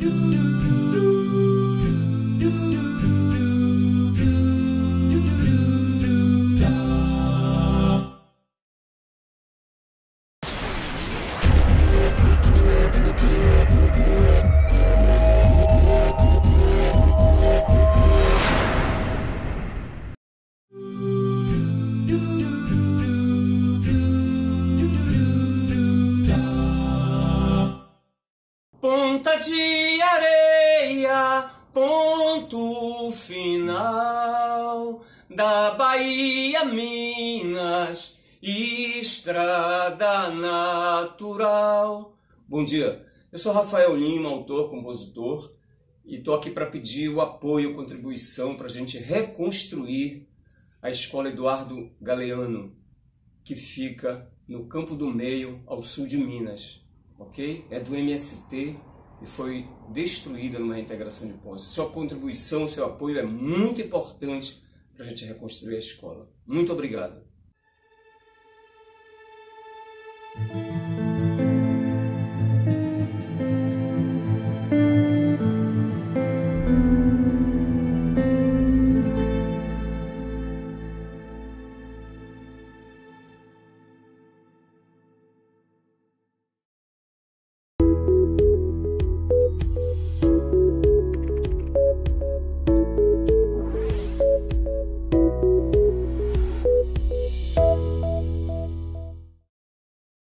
Ponta de areia, ponto final da Bahia, Minas, estrada natural. Bom dia, eu sou Rafael Lima, autor, compositor, e estou aqui para pedir o apoio, contribuição para a gente reconstruir a Escola Eduardo Galeano, que fica no Campo do Meio, ao sul de Minas. Ok? É do MST e foi destruída numa reintegração de posse. Sua contribuição, seu apoio é muito importante para a gente reconstruir a escola. Muito obrigado.